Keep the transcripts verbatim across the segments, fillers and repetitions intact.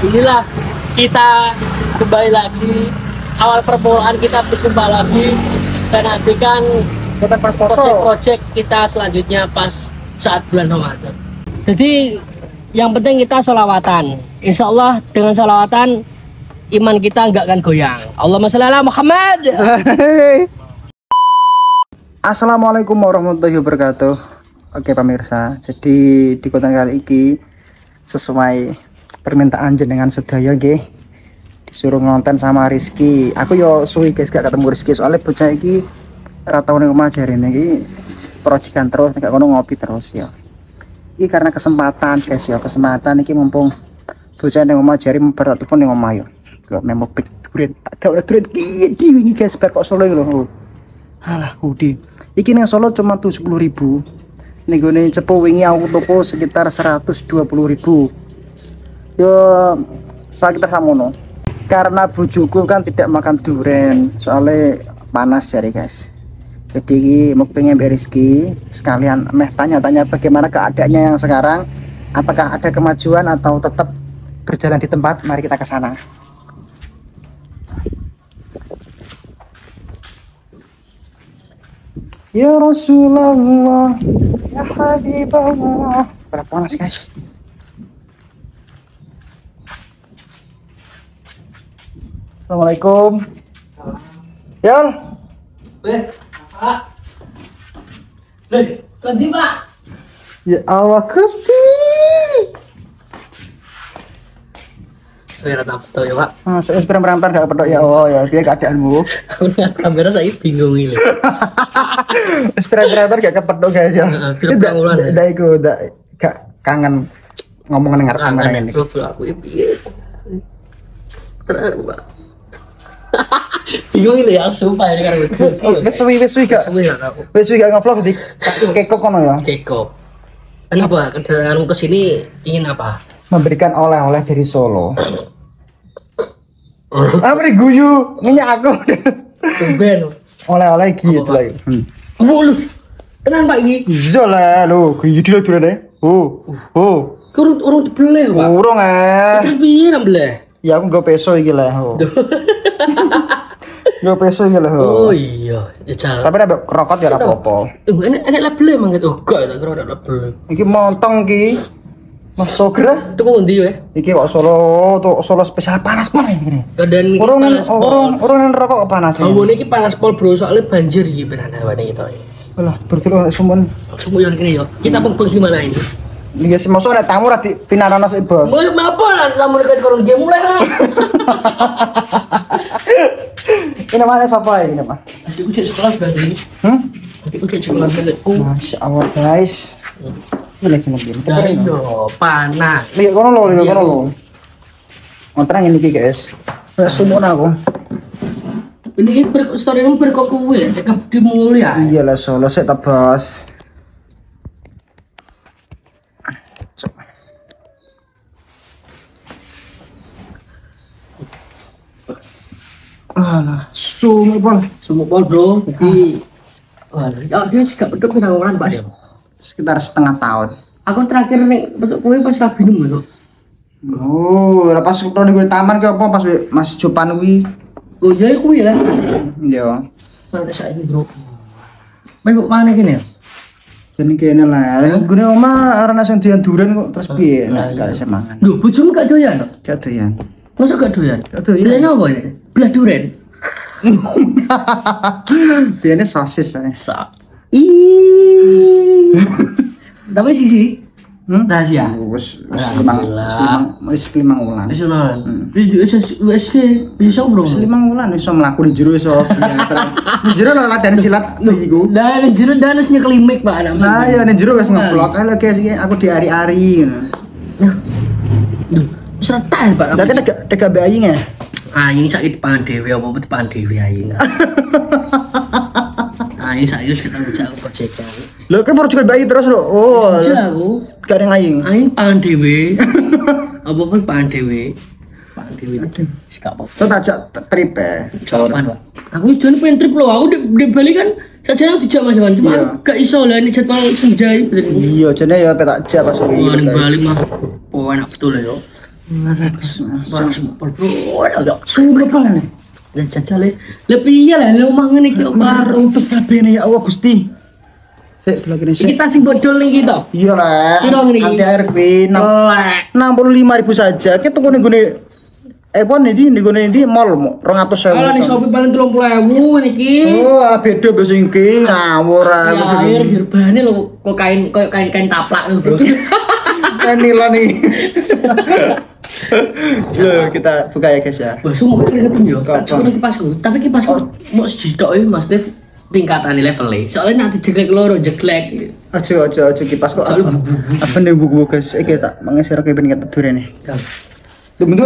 inilah kita kembali lagi, awal permulaan kita berjumpa lagi dan nantikan project-project kita selanjutnya pas saat bulan Ramadan. Jadi yang penting kita sholawatan, insya Allah dengan sholawatan iman kita nggak akan goyang. Allahumma sholli ala Muhammad. Assalamualaikum warahmatullahi wabarakatuh. Oke pemirsa, jadi di konten kali ini sesuai permintaan jenengan sedaya nggih, disuruh ngonten sama Rizky. Aku yo suwi guys gak ketemu Rizky soalnya bocah iki ora tau ning omah jarene iki proyekan terus gak kono ngopi terus ya. Iki karena kesempatan guys ya, kesempatan iki mumpung bocah ning omah jare bar telepon ning omah yo. Kok memo pik duren tak gawe duren iki wingi guys bar kok Solo iki lho. Alah Kudi. Iki ning Solo cuma tujuh puluh ribu. Ning gone Cepo wingi aku toko sekitar seratus dua puluh ribu. Yo sekitar samono. Karena bujuku kan tidak makan duren, soalnya panas ya guys. Jadi mau pengen Rizky sekalian meh tanya-tanya bagaimana keadaannya yang sekarang, apakah ada kemajuan atau tetap berjalan di tempat. Mari kita ke sana. Ya Rasulullah, ya Habibullah. Berapa panas guys? Assalamualaikum. Yol. Eh, Pak. Leh, nanti Pak. Ya Allah Gusti. Saya tak tahu ya Pak. Ah, saya sepeda merampan gak pedok ya Allah ya. Biar keadaanmu. Kamera saya bingung ini. Sepeda merampan gak kepedok guys ya. Tidak, tidak ikut, tidak gak kangen ngomong dengan kamera ini. Aku piye? Terus Pak. Bingung ini ya, sumpah ini kan. Wes suwi wes suwi gak. Wes suwi gak ngevlog di kekok kono ya. Kekok. Kenapa? Kedatanganmu ke sini ingin apa? Memberikan oleh-oleh dari Solo. Apa nih guyu minyak aku. Tumben. Oleh-oleh gitu lah. Oh, lu. Tenan Pak iki. Zola lo, guyu dulu durane. Oh. Oh. Kurang urung dibeleh, Pak. Urung eh. Terus piye nang beleh? Ya aku gak peso iki lah. Gak peso iki lah. Oh iya, ya jalan. Tapi nek rokok ya ora apa-apa. Eh, enek enek label emang gitu. Oh, gak tak kira ada label. Iki montong iki. Mas Sogra. Itu kok ndi we? Iki kok Solo, tuh Solo spesial panas banget ini. Dan Urung panas pol. urung urung rokok panas iki. Oh, iki panas pol, Bro. Soalnya banjir iki benar hawane kita. Alah, berarti sumun. Semua yang kene yo. Kita pun di mana ini? Iya sih, masuk ada tamu rati pinarana sih bos. Mau apa lah tamu dekat kalau dia mulai kan? Ini namanya siapa ini mah? Adikku cek sekolah berarti. Hmm? Adikku cek sekolah berarti. Masya Allah guys. Ini cuma gini. Ayo, panas. Lihat kono lo, lihat kono lo. Ngontrak ini guys. Sumun aku. Ini ber story ini berkok kuwi, tekan di mulia. Iyalah Solo sik ta bos. Alah, sumu pol. Semua pol bro, jadi, wah, ya dia sih gak peduli kita orang pak. Sekitar setengah tahun. Aku terakhir nih bentuk kue pas rapi nih loh. Oh, lepas waktu di taman ke apa pas Mas Jopan wi. Oh iya kue lah. Iya. Pada saat ini bro. Baik buk mana gini ya? Jadi kayaknya lah. Gue nih oma orang nasi doyan duren kok terus piye? Nah, gak ada semangat. Duh, bojomu gak doyan? Gak doyan. Masa gak doyan? Gak doyan. Doyan apa ini? Belah duren. Doyannya sosis saya. Sak. Ih. Tapi sisi. Hmm? Rahasia. Wes wes limang limang wes limang wulan. Wis ono. Itu U S G bisa bro. Wes limang wulan iso mlaku di jero iso. Di jero lho latihan silat iku. Nah, ini jero dan harus nyekelimik Pak anak. Nah, ya di jero wes ngevlog. Halo guys, iki aku di hari-hari ngono. Duh, serta Pak. Lah kan tega mbek ayi nge. Ayi saiki dipangan dhewe apa dipangan dhewe ayi. Ayi saiki kita ngejak aku proyekan. Lho kan baru juga bayi terus lho. Oh. Aja aku. Gak ada ngaying. Ayi pangan dhewe. Apa-apa pangan dhewe. Pangan dhewe. Sikap apa? Tuh tajak trip ya. Jawaban, Pak. Aku jangan pengen trip loh. Aku di, di Bali kan saja yang dijak Mas Wan. Cuma Iya. gak iso lah ini jadwal senjai. Iya, jadi ya petak jak pas Wah, iki. ning Bali mah. Oh, enak betul ya. Bro, agak sumpah kan nih. Dan jajale lebih iya lah lu mangan iki karo Terus kabeh ya Allah Gusti. Sik delok kene sik. kita sing bodol nih kita. Iya lah. Piro ngene iki? Anti A R V enam puluh lima ribu saja. Kita tuku ning gone eh pon iki ning gone iki mall mo dua ratus ribu. Kalau nih Shopee paling tiga puluh ribu niki. Oh, beda basa iki ngawur ah. Ya air sirbane lho kok kain koyo kain-kain taplak lho, Bro. Nila nih. Loh, kita buka ya guys ya. Wah, semua keringetan yo. Tak cukup kipasku, tapi kipasku mau sejitok ya Mas Dev tingkatan levelnya. Soalnya nanti jeglek loro jeglek. Aja aja aja kipas kok. Apa nih buku guys? Iki tak mengeser ke ben ketedur ini. Tuh bentur.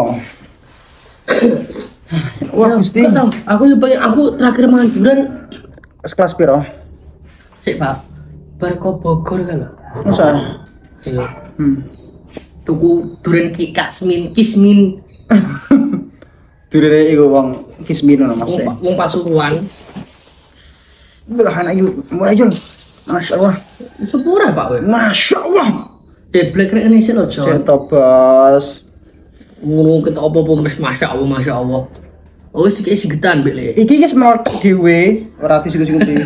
Wah, Gusti. Aku yo pengen aku terakhir mangan durian kelas piro? Sik, Pak. Bar kok Bogor kan lho. Masa? Iya. Hmm. Tuku durian ki kasmin, kismin. Durian iku wong kismin ngono Mas. Wong wong Pasuruan. Lah anak yu, mulai Jul. Masyaallah. Sepura Pak we. Masyaallah. Eh blek rek ngene sih lho, Jon. Cetok bos. Ngono kita apa-apa wis masyaallah masyaallah. Oh wis dikei sigetan mbek le. Iki wis meletak dhewe, ora disinggung-singgung.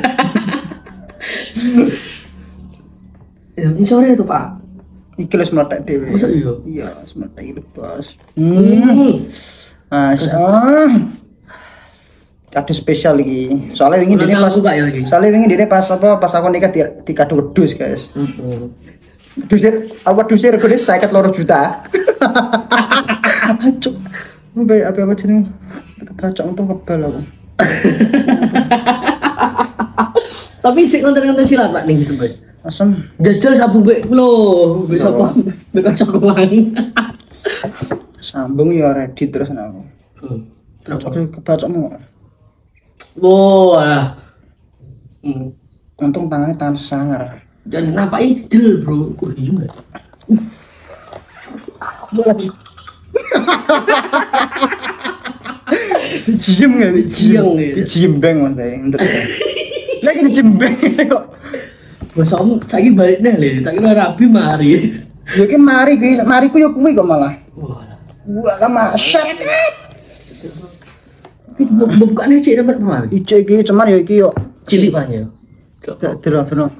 Ya, ini sore itu Pak. Iki wis meletak dhewe. Masa iya? Iya, wis meletak iki bos. Hmm. Masyaallah. Kado spesial iki. Soalnya wingi dene pas Pak ya iki. Soalnya wingi dene pas apa pas aku nikah di, di kado wedhus, guys. Heeh. Dusir, apa dusir regane lima puluh dua juta. Acuk. Mbak apa apa jeneng? Kebacok untung kebal aku. Tapi cek nonton-nonton silat Pak ning gitu, Mbak. Asem. Jajal sabu mbek lho, mbek sapa? Mbek kocok wang. Sambung ya ready terus aku. Heeh. Kebacok kebacokmu. Wah. Hmm. Untung tangannya tangan sangar. Dan nampak idel, Bro. Kok iya enggak? Lu lagi. Diciem enggak? Diciem. Dicembeng Mas untuk. Lagi dicembeng kok. Bos om saiki balik neh le, tak kira rabi mari. Ya ki mari kuwi, mari ku yo kuwi kok malah. Wah. Wah, lama masyarakat. Bukane cek dapat berapa? Ijo iki cuman ya iki yo Cilik banyak. delok delok.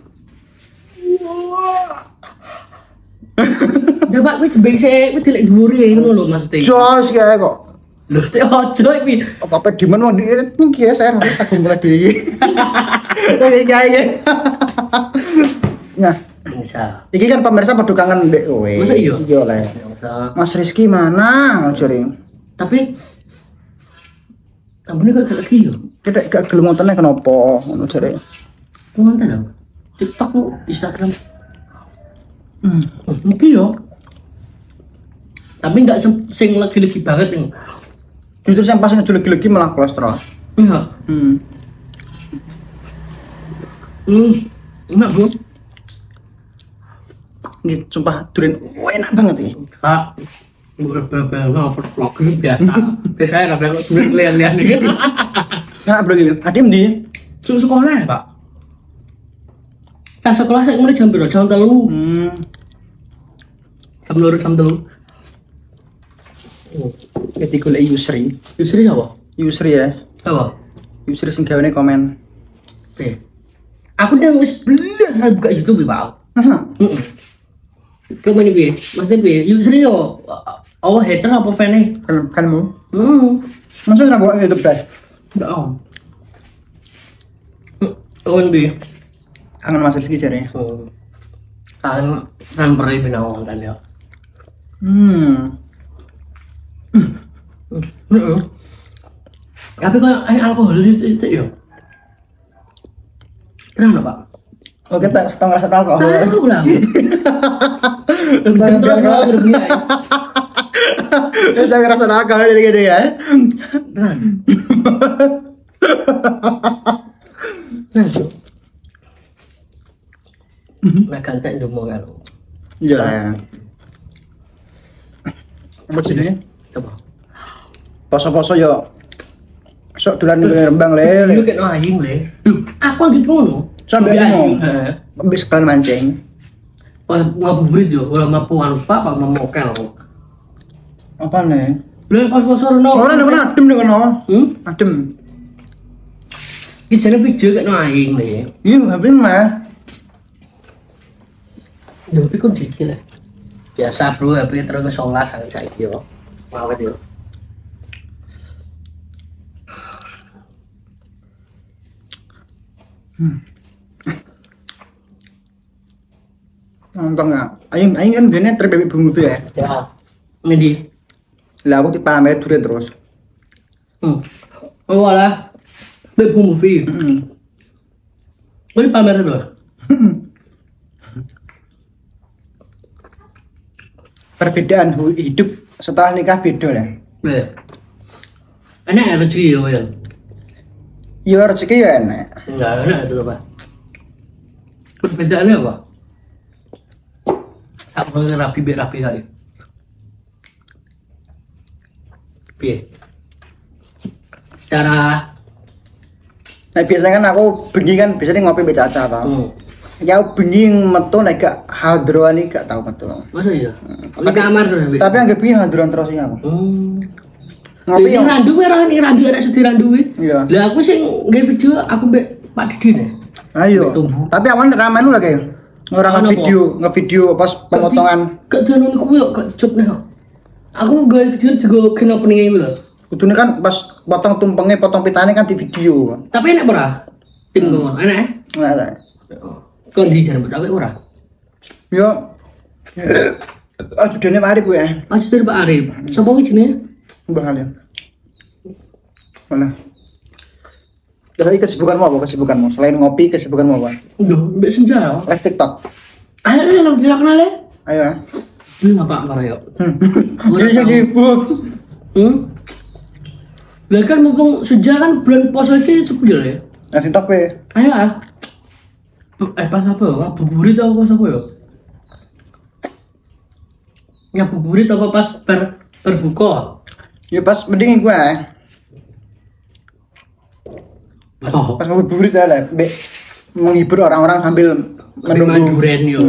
Dapat kuwi jembeng sik, kuwi dilek dhuwure ngono lho maksudnya. Jos kae kok. Lho teh ojo iki. Apa dimen wong iki ya saya tak mulai dhewe. Oke guys. Nah, Bisa. iki kan pemirsa padha kangen mbek kowe. Masa iya? Iya lah. Bisa. Mas Rizky mana ngojoring? Tapi ambune kok gak lagi yo. Kita gak gelem ngontene kenapa ngono jare. Ngonten aku. TikTok, Instagram. Hmm. Mungkin yo. Tapi enggak sing lagi-lagi banget yang Justru yang pas ngejelek-jeleki malah kolesterol. enggak. Hmm. Hmm. Enak, Bro. Ini sumpah durian enak banget ini. Kak, bener-bener ngover vlogger biasa. Biasanya kadang kok sulit lian-lian nih. Enak bro ini. Adim di Suruh sekolah ya, Pak? Nah, sekolah saya mulai jam berapa? Jam telu. Hmm. Jam loro jam telu. Jadi golek Yusri. Yusri apa? Yusri ya. Apa? Yusri sing gawane komen. Eh. Aku udah wis belas saya buka YouTube, Pak. Heeh. Heeh. Kemana piye? Mas piye? Yusri yo. Oh, hater apa fan-e? Kan kanmu. Heeh. Masa ora buat YouTube deh. Enggak om. Oh, piye? Kangen Mas Rizky jare. Oh. Kan kan pernah binawang kan ya. Hmm. Heeh. Tapi kok air alkohol itu ya? Kenapa, Pak? Oke, tak setengah setengah kok. Tahu lah. Setengah Terus kok. mau berbunyi. Kita ngerasa nakal jadi gede ya. Beneran. Nah, Cuk. Nah, kantek ndomo karo. Iya. Apa jenenge? Coba. Poso-poso yo. Sok dolan ning Rembang le. Lu kek aing le. Lho, aku gitu ngono. Sampai ngono. Heeh. Habis kan mancing. Pas ngabuburit yo, ora mampu anu pak, apa mau mokel. Apa nih? Lah pas pasar no. Ora nek adem nek kono. Hmm? Adem. Iki jane video kek no aing le. Iya, H P mah. Lho, tapi kok dikit lah. Biasa bro, H P terus ke sebelas sangat saiki yo. Awet yo. Hmm. Nonton nggak? Aing aing kan biasanya terbebek bumbu ya. Ya. Ngendi? Lah aku dipamer durian terus. Hmm. Oh walah. Bebek movie. Heeh. Kok dipamer to? Perbedaan hidup setelah nikah beda ya. Iya. Enak ya rezeki yo ya. Ya rezeki ya enak. Enggak enak itu apa? Perbedaannya apa? Sama rapi biar rapi kali. Piye? Secara Nah biasanya kan aku bengi kan biasanya ngopi mbek Caca toh. hmm. Ya aku bengi metu nek gak hadroan iki gak tau metu. Masa iya? Di kamar tuh. Tapi anggap bengi hadroan terus iki aku. Hmm. Ngopi Ini yang randu kan ini randu ada sedih randu. iya. Lah aku sih nge video aku mbek Pak Didi deh. Ayo. Mbek Tumbuh. Tapi awan rekaman lu lah kayak. Ora Rekaman nge-video, nge-video pas pemotongan. Gak dianu niku yo gak job nih. Aku gawe video juga kena opening iki lho. Kudune kan pas potong tumpengnya, potong pitane kan di video. Tapi enak ora? Tim ngono, enak. Nah, nah. Kon di jan tapi ora. Yo. Aduh dene mari ku ya. Masih dari Pak Arif. Sapa iki jenenge? Mbah kali. Mana? Jadi kesibukanmu apa? Kesibukanmu selain ngopi, kesibukanmu apa? Loh, mbek senja ya. Live TikTok. Ayo ayo lang dilak kenal ya. Ayo. ah. Ini apa marah ya? Ini sibuk. Hmm? Lah kan mumpung senja kan bulan puasa iki sepuluh ya. Live TikTok pe. Ayo ah. Bu- Eh pas apa ya? Buburit apa pas apa ya? Ya buburit apa pas ber berbuka? Ya pas mending gue. Oh, Pas ngabuburit lah, be menghibur orang-orang sambil menunggu menunggu. durian yo.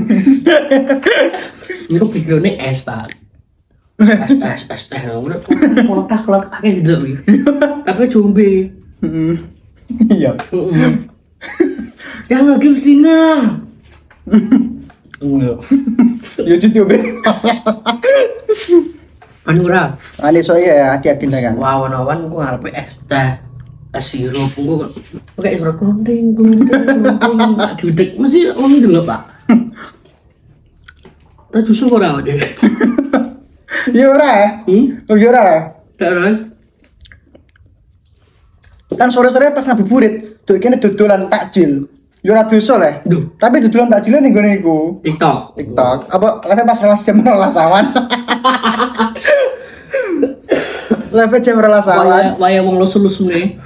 Itu pikirnya es pak. Es es es teh udah kotak kotak pakai gitu wi. Tapi combe. Hmm. Iya. Yang lagi singa. Enggak. Ya YouTube be. Anu ora. Ali soalnya ya diagenda kan. Wawan-wawan gua ngarepe es teh. Es sirup gua pakai suara klonding klonding klonding. Tak diudek mesti wong delok, Pak. Tak justru ora deh. Ya ora ya. Hmm? Oh ya ora ya. Tak ora. Kan sore-sore pas ngabuburit, tuh kene dodolan takjil. Ya ora dosa lah. Duh, Tapi dodolan takjilnya ning gone iku. TikTok. TikTok. Apa live pas relas jam relas awan. Live jam relas awan. Waya waya wong lusu-lusu nih.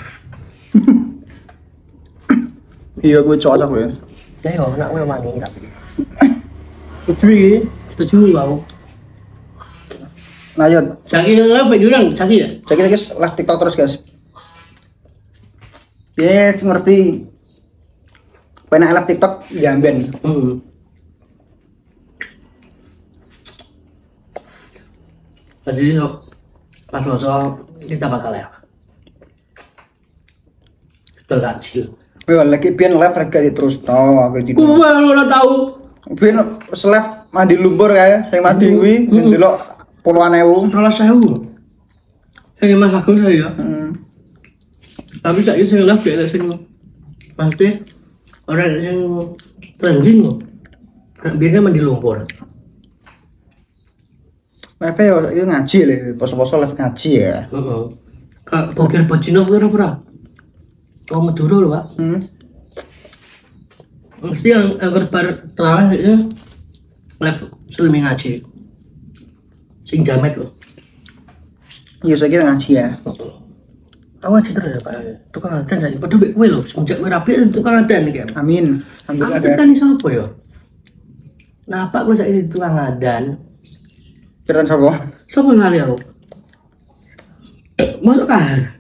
Iya gue cocok aku ya. Ya yo nak kowe mangi tapi. Lucu iki. Setuju kau. Nah, yuk. Caki live jurang, caki ya. Cek guys, live TikTok terus guys. Yes, ngerti. Pena live TikTok jamben. Hmm. Jadi yuk, pas masuk kita bakal ya. Kita kecil. Wah, lagi pian live rega terus no, aku di. Gue lo udah tahu. Pian live mandi lumpur kayak, yang mandi kuwi, Hmm. delok puluhan ewu. Rolas sewu. Saya mas aku saya. Hmm. Tapi saya saya live kayak sing pasti orang yang trending loh. Biasanya mandi lumpur. Live yo yo ngaji le, poso-poso live ngaji ya. Heeh. Kak bogir bajino kira berapa? Oh Madura loh pak. Hmm. Mesti yang agar bar terawih itu live selimi ngaji. Sing jamet loh. Yo saya kira ngaji ya. Aku ngaji terus ya pak. Tukang adan aja. Padahal bek gue loh. Semenjak gue rapi tukang adan nih kayak. Amin. Aku Alhamdulillah. cerita Kan. nih siapa ya? Nah pak gue saat ini tukang adan. Cerita sapa? Siapa ngali aku? Masuk kan?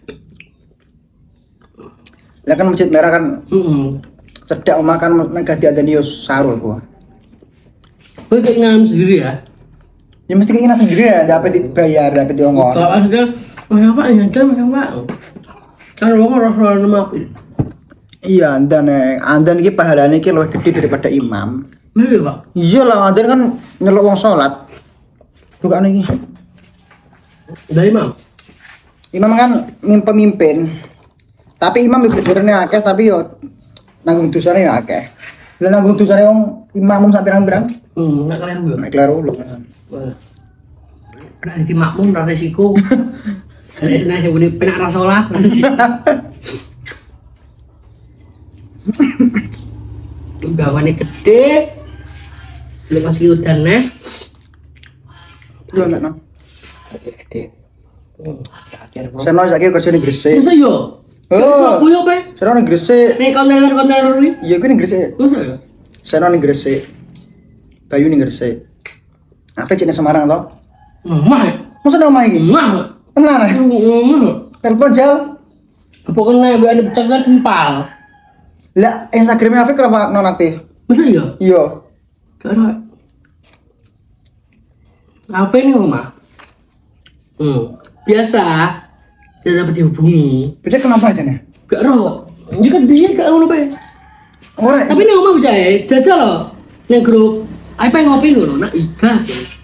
Lah kan masjid merah kan Heeh. cedak omah kan nek gak diadani yo saru aku. Gue kayak ngalem sendiri ya. Ya mesti keinginan sendiri ya, dapat dibayar, dapat diongkos. Kalau ada oh ya Pak, ya kan Pak. Kan wong ora ora nama. Iya, andan eh, andan iki pahalane iki luwih gede daripada imam. Iya Pak. Iya lah, andan kan nyeluk wong salat. Bukan iki. Dari imam. Imam kan mim- pemimpin. Tapi imam wis gedene akeh tapi yo nanggung dosane yo akeh. Lah nanggung dosane wong imam sampe pirang-pirang? Hmm, enggak kalian belum. Nek kleru lho. Pernah di makmum ra resiko. Ada senang sing beli penak ra salat. Gawane gede. Lu masih udan nih. Yo nek no. Gede. Hmm, akhir bro. Seno saiki kerja ning Gresik. Masa yo? Oh. Masa yo pe? Seno ning Gresik. Nih kontainer-kontainer ini. Iya kuwi ning Gresik. Masa yo? Seno ning Gresik. Bayu ning Gresik. Apa cene Semarang to? Mah. Masa nang omah iki? Mah. Tenan ah. Mah. Telepon jal. Pokoknya gue ada pecahan sempal. Lah Instagramnya Afif kenapa non aktif? Masa iya? Iya. Karena Apa ini Oma? Hmm. Biasa tidak dapat dihubungi. Bisa kenapa aja nih? Gak roh. Ini kan bisa gak ngono pe. Ora. Tapi nih Oma percaya jajal loh. Neng grup apa yang ngopi ngono nak ikhlas.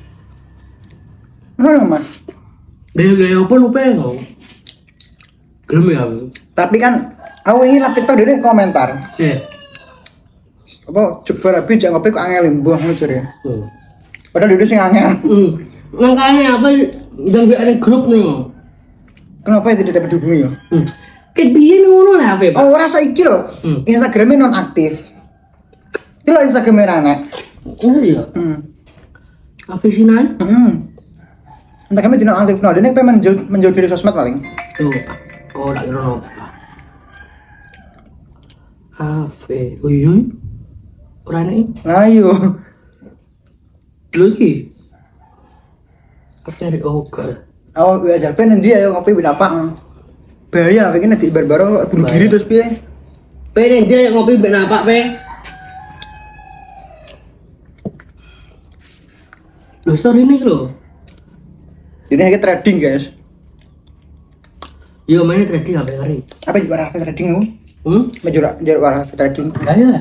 Mana Mas? Gaya-gaya apa lu pengen? Gelem ya aku. Tapi kan aku ini live TikTok dia komentar. Eh. Apa coba rapi jangan ngopi kok angel mbuh ngono ya. Hmm. Padahal dia sing angel. Hmm. Makanya apa yang gak ada grup nih. Kenapa ya tidak dapat dihubungi ya? Hmm. Kayak biyen ngono lah Fe. Oh, ora saiki lho. Hmm. Instagramnya non aktif. Itu lho Instagramnya anak. Oh iya. Hmm. Apa sih nan? Hmm. Instagramnya di non aktif. Nah, dia pengen menjual menjual video sosmed paling. Tuh. Oh, tak kira Nova. Ave, oh iya. Ora nek. Lah yo. Lho iki. Kok cari oke. Awak gue ajar pengen dia yo ngopi benapa. Bahaya, pengen nanti baru-baru bunuh diri terus piye? Pengen dia yang ngopi ben apa pe? Lo story ini lo. Jadi kayak trading guys. Yo mainnya trading apa hari? Apa juga Rafa trading aku? Hmm? Majur jar Rafa trading. Enggak ya.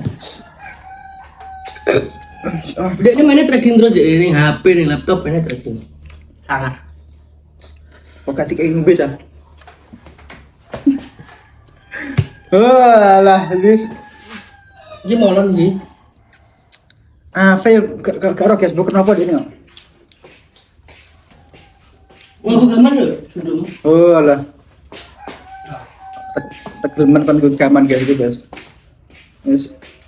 Dia ini mainnya trading terus jadi ini H P nih laptop mainnya trading. Sangat. Kok ganti kayak ngombe can? Oh lah, this. Ini malam nih. Apa ya gak gak Facebook kenapa dia nih? Ngaku gambar lo? Sudah. Oh lah. Tegelman kan gue gaman kayak gitu guys. Yes.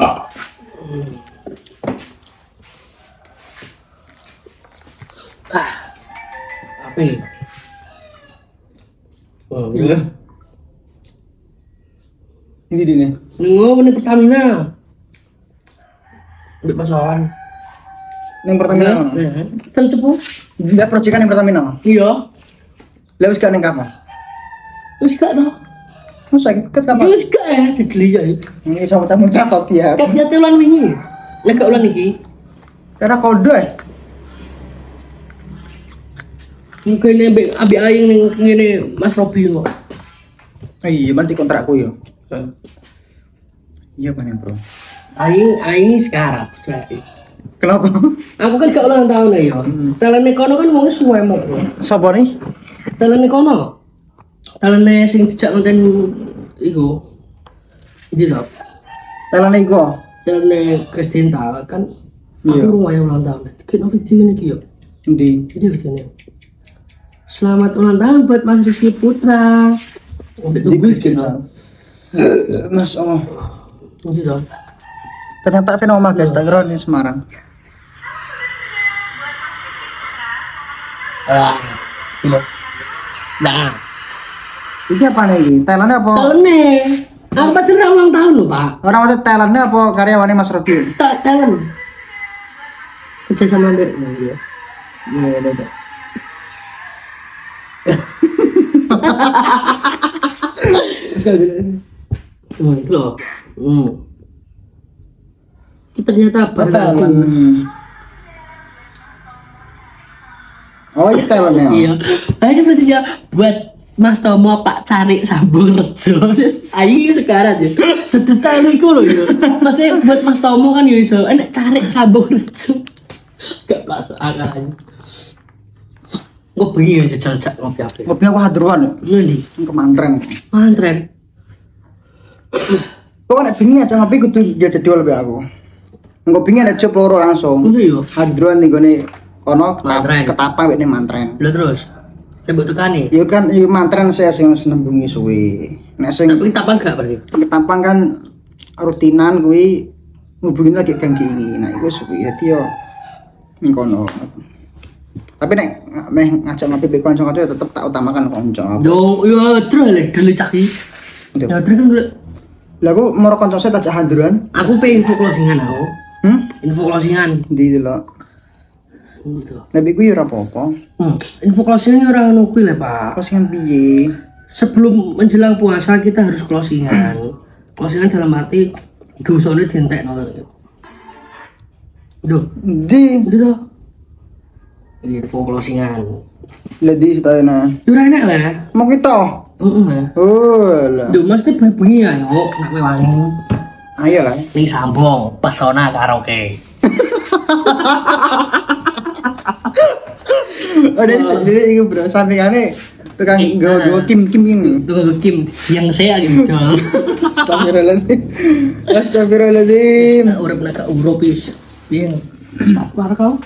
Ah. Apa ini? Oh, Iya. Ini dia nih. Nengok ini Pertamina. Ambil pasawan. Yang Pertamina. Sel cepu. Dia proyekan yang Pertamina. Iya. Lah wis gak ning kapan? Wis gak tau. Masa ket kapan? Wis gak ya dibeli ya. Ini sama tamu catat ya. Kat ya ulan wingi. Nek gak ulan iki. Karena kode. eh. Mungkin nek ambil aing ning ngene Mas Robi kok. Oh iya, nanti kontrakku ya. Iya panen bro. Aing aing sekarang. Kenapa? Aku kan gak ulang tahun ya. Talene kono kan wong suwe mok. Sapa nih? Talene kono. Talene sing dijak konten iku. Iki to. Telane iku. Talene Kristin ta kan. Iya. Aku mau ulang tahun. Kene video ini iki yo. Endi? Ini videonya. Selamat ulang tahun buat Mas Rizky Putra. Untuk tunggu gitu. Mas oh. Gitu. Ternyata fenomena guys, tak kira di Semarang. Ah, Iya. nah. Ini apa nih? Thailandnya apa? Talene. Aku pacar ulang tahun loh, Pak. Orang waktu Thailandnya apa karyawannya Mas Robi? Tak talent. Kerja sama Dek. Iya. Iya, iya, iya. Hmm, itu loh. Hmm. Kita ternyata Thailand. berlaku. Oh, itu talentnya. Iya. Ayo berarti ya buat Mas Tomo Pak Cari Sambung Rejo. Ayo sekarang aja. Sedetail iku lho ya. Maksudnya buat Mas Tomo kan ya iso enek Cari Sambung Rejo. Gak masuk akal. Gue pengen aja jajak ngopi apa. Ngopi aku hadruan ya. Ngendi? Ke mantren. Mantren. Kok nek bingung aja ngopi kudu dia jadwal be aku. Ngopinya ada job loro langsung. Masa yo? Hadruan nih gone kono Mantren. ketapang wek ning mantren. Lah terus. Saya mbok tekani. Iya kan, iya mantren saya sing senembungi suwe. Nek sing Tapi kita apa enggak berarti? ketapang kan rutinan kuwi ngubungin lagi gang iki. Nah, iku suwe dadi yo ning kono. Tapi nek meh ngajak ngopi be kanca kanca tetep tak utamakan kanca. Dong, yo terus lek dele caki. Ya terus kan gue- Lah aku moro kanca saya tak hadruan. aku pengen info closingan aku. Hmm? Info closingan Ndi delok. gitu. Tapi ku yo ora apa-apa. Hmm, info closingan ora ngono kuwi lho, Pak. Pas kan piye? Sebelum menjelang puasa kita harus closingan. Closingan dalam arti dosane dientekno. Duh, Ndi? itu toh. Info closingan. Lah di setana. Yo ora enak lah. Mau kita. Heeh. Oh lah. Duh, mesti bengi ayo nak kowe wani. Ayo lah. Ning Sambong, pesona karaoke. Oh, dari dari itu bro, sampingane tukang go go kim kim ini. Tuh Kim yang saya gitu. Astagfirullahaladzim. Astagfirullahaladzim. Urip nek Europis. Piye? Apa kau?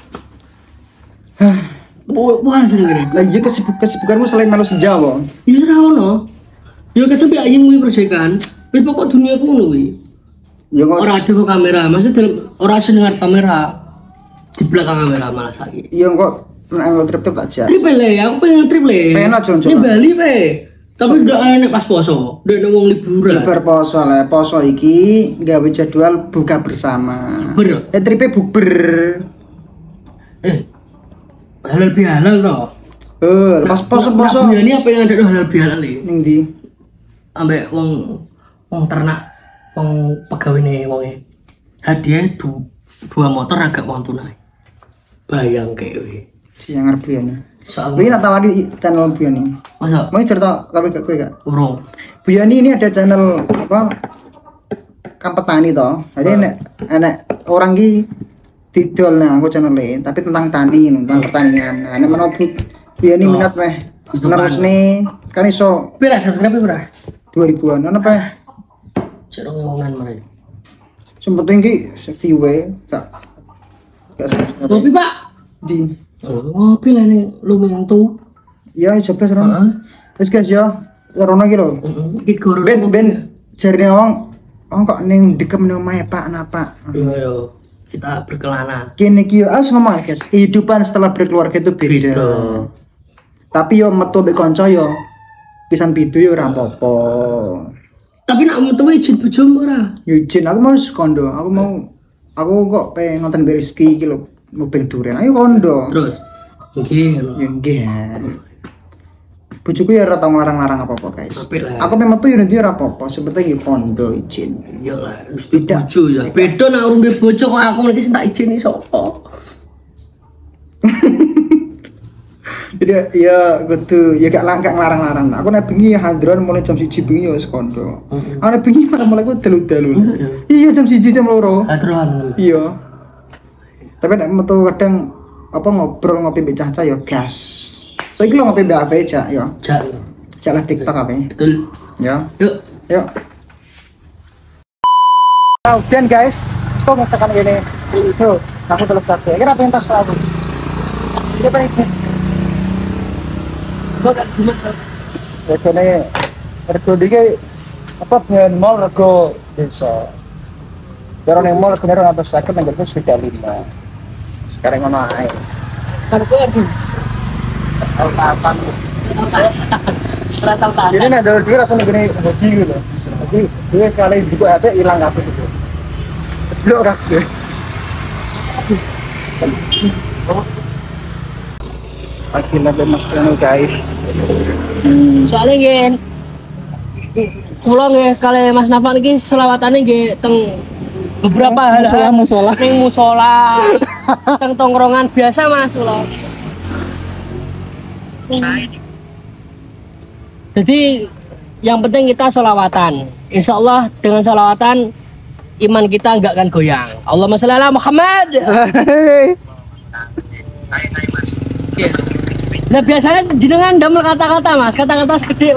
Wah, sih ngene. Lah iya kesibuk kesibukanmu selain malu senja, Bang. Ya ora ono. Ya kata mbek ayeng kuwi proyekan. Wis pokok dunia ku ngono kuwi. Ya kok Ora ada kok kamera, maksudnya dalam ora senengar kamera. Di belakang kamera malah saiki. ya kok nek trip-trip tak jak. Trip le, aku pengen trip le. Pengen aja, Jon. Ini Bali pe. Tapi ndak enek pas poso, ndak enek wong liburan. Bar poso lah, poso iki gawe jadwal buka bersama. Ber. Eh tripe bukber. Eh. Halal bihalal toh. Eh, pas poso-poso Nah, ini apa yang ada halal bihalal iki? ning ndi? Ambek wong wong ternak, wong pegawai nih wonge. Hadiah du, dua motor agak uang tunai. Bayang kayak we. Si yang ngarep Buyani. Soal Ini tak tawari channel Buyani. masa Mau cerita kowe gak kowe gak? urung. Buyani ini ada channel apa? Kan petani toh. Jadi nek enek orang ki didol nah aku channel lain tapi tentang tani tentang pertanian. Nah, nek menawa Bu- Buyani Oh. minat meh Itu terus nih kan iso Pira subscribe pira? dua ribuan ana apa? Cek dong ngomongan mereka. Sempet tinggi view e gak gak subscribe. Ngopi Pak. Di Oh, ngopi lah nih lu mentu. ya sebelas orang. Heeh. Wes guys ya, rono iki lho. Heeh. Kit goro. Ben ben jarine wong oh kok ning dekem nang omahe Pak napa? Yo yo. Kita berkelana. Kene iki harus ngomong guys, kehidupan setelah berkeluarga itu beda. Beda. Tapi yo metu mbek kanca yo pisan pido yo ora apa-apa. Tapi nak metu izin bojomu ora? Yo izin aku mau kondo, aku mau aku kok pengen ngonten mbek Rizky iki lho, mau ping duren. Ayo kondo. Terus. Nggih. Ya nggih. Bojoku ya ora tau ngarang-larang apa-apa guys. Apik lah. Aku memang tuh yo nanti ora apa-apa, sebetulnya yo kondo izin. Iya lah, harus bojo ya. Beda nak urung duwe bojo kok aku nanti sing tak izini sapa. Jadi ya kudu ya gak langkah ngelarang-larang. Aku nek bengi ya hadron mulai jam siji bengi ya wis kondo. Aku nek bengi malah mulai ku dalu-dalu. Iya jam siji jam loro. Hadron. Iya. Tapi nek metu kadang apa ngobrol ngopi mbek Caca ya gas. Saiki lho ngopi mbek Ave Cak ya. Jak. Cak live TikTok apa Betul. ya. Yuk. Yuk. Nah, dan guys, kok nggak tekan gini? Itu, aku terus start ya. Kira pentas lagu. Ini apa ini? Kok gak cuma Regane rego iki apa ben mall rego desa. Cara ning mall regane dua ratus lima puluh nang kene sudah lima. Sekarang ngono ae. kan kowe aduh. Tahu kapan. Ora tau tas. Jadi nek dulu rasane gini hobi gitu. Jadi dua sekali juga H P hilang kabeh gitu. Blok ora. Akhirnya mas kono guys. Soalnya nggih kula nggih kali Mas Nafan iki selawatane nggih teng beberapa hal Musola musola. ning musola teng tongkrongan biasa Mas kula. Jadi yang penting kita sholawatan. Insya Allah dengan sholawatan iman kita nggak akan goyang. Allahumma sholli ala Muhammad. Iya. Nah biasanya jenengan damel kata-kata mas, kata-kata segede.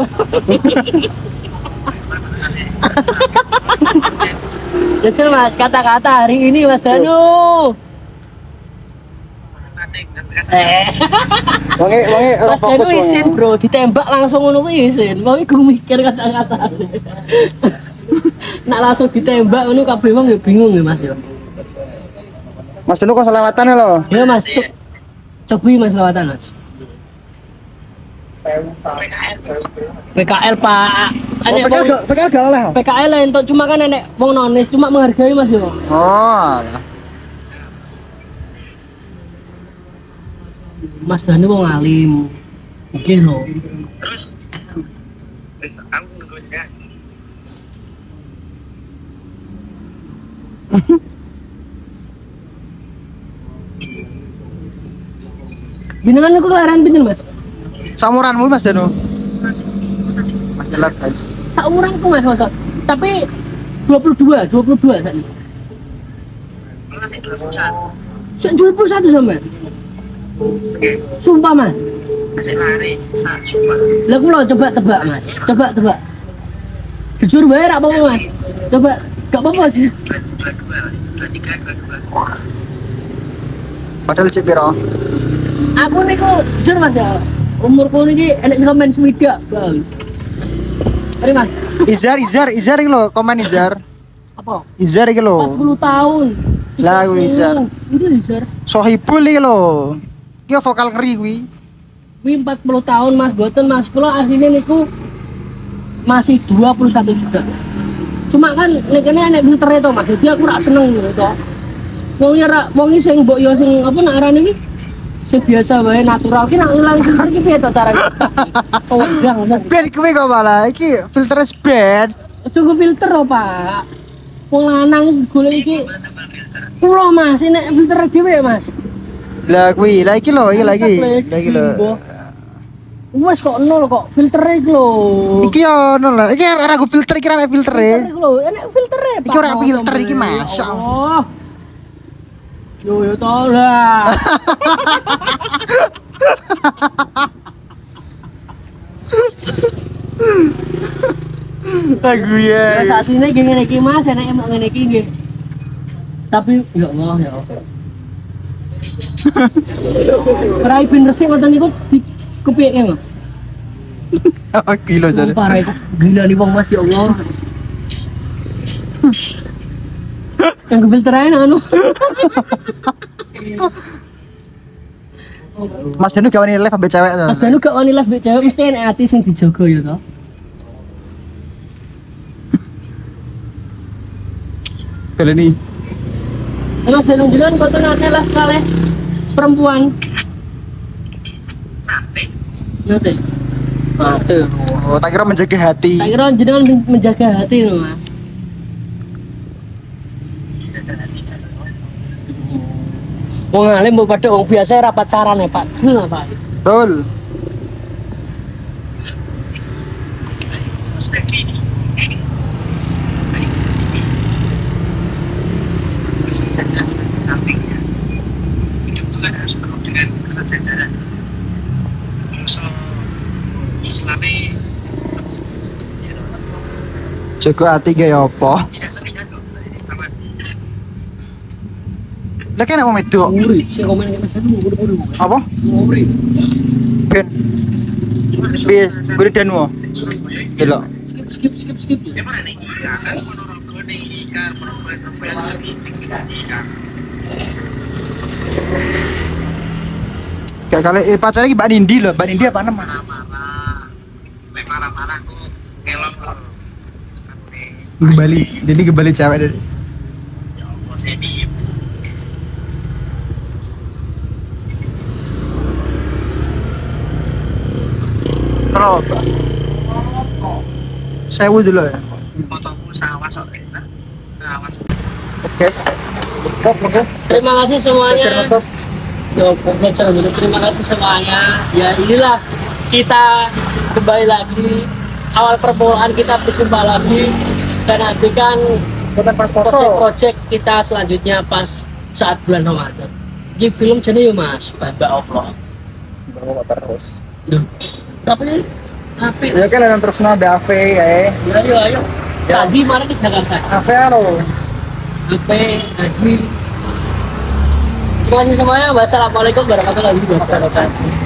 Jujur mas, kata-kata hari ini mas Danu. Eh, Wangi wangi mas Danu isin bro, ditembak langsung ngono kuwi isin. Wangi gue mikir kata-kata. Nak langsung ditembak ngono kabeh wong ya bingung ya mas ya. Mas Danu kok selawatan ya lo? Ya mas, co cobi mas selawatan mas. P K L pak. Oh, P K L gak, P K L gak oleh. P K L entuk cuma kan nenek wong nonis cuma menghargai mas yo. Oh, alah. Mas Danu wong alim. Nggih lho. Terus terus aku nunggunya Jenengan niku kelahiran pinten mas? Samuranmu Mas Danu. Mas jelas guys. Saumuranku mas mas. Tapi dua puluh dua, dua puluh dua saat ini. masih dua puluh satu Sek dua puluh satu sampe. Sumpah mas. masih lari sak sumpah. Lah kula coba tebak mas. Coba tebak. Jujur bae ra apa-apa mas. Coba gak apa-apa sih. dua dua dua tiga dua dua. Padahal cek piro? Aku niku jujur mas ya. Umurku niki enek sing komen swidak, bagus. Mari mas. Izar Izar Izar iki lho, komen Izar. Apa? Izar iki lho. empat puluh tahun. Lah kuwi Izar. Itu Izar. Sohibul iki lho. Ki vokal ngeri kuwi. Kuwi empat puluh tahun mas, boten mas. Kula asline niku masih dua puluh satu juta. Cuma kan nek kene enek filter to mas. Jadi aku rak seneng gitu to. Wong ya rak wong sing mbok yo sing apa nak arane iki? Sing biasa wae natural ki nak ngilang filter ki piye to carane? Oh, udang. Ben kuwi kok malah iki filternya bed. Aja go filter lho, Pak. Wong lanang wis golek iki. Kula Mas, nek filter dhewe Mas. Lah kuwi, lah iki lho, iki lagi. Lah iki lho. Wes kok nol kok filtere iki lho. Iki yo ono lho. Iki ora go filter iki ora filtere. Filter iki lho, enek filtere Pak. Iki ora filter iki Masya Allah. Yo yo to lah. Lagu ya. Saat sini gini iki Mas, enek emok ngene iki nggih. Tapi ya Allah ya Allah. Rai ben resik ngoten niku di kepiyeke Mas. Gila jare. Parah iku gila nih wong Mas ya Allah. Yang filter aja anu. Mas Danu gak wani live ambek cewek to. Mas Danu gak wani live mbek cewek mesti enek ati sing dijogo ya to. Kali ini. Mas Danu jenengan boten ate live kalih perempuan. Nate. Nate. Oh, tak kira menjaga hati. Tak kira jenengan men- menjaga hati lho Mas. Wong alim mbok padha wong biasa ora pacaran ya Pak. Dul apa? Betul. Saja sampingnya hidup itu kan harus penuh dengan kesejajaran. Musuh Islami Jaga hati gak ya apa? tidak terlihat kok sama Lah kan mau medok. Nguri, sing komen iki Mas Danu nguri-nguri. Apa? Nguri. Ben. Piye? Gure Danu. Delok. Skip skip skip skip. ya mana nih ya kan menurut gue nih kan menurut gue perempuan itu lebih kan Kayak kali eh, pacarnya iki Mbak Nindi loh. Mbak Nindi apa nama Mas? marah lek marah-marah aku kelong aku nih Kembali. Jadi kembali cewek dari. ya Allah sedih Kalau saya dulu ya. fotoku sawah soalnya awas Yes guys. Terima kasih semuanya. Yo, belajar dulu. Terima kasih semuanya. Ya inilah kita kembali lagi, awal permulaan kita berjumpa lagi, dan nantikan Bukan pas poso. project-project kita selanjutnya pas saat bulan Ramadan. Di film jenis ya mas, Baba Allah. Bawa terus. Loh, tapi tapi Ya kan yang terus no B A V ya. ayo ayo. Sandi mana ke Jakarta? A V lo. Ape, Haji. Terima kasih semuanya. Wassalamualaikum warahmatullahi wabarakatuh.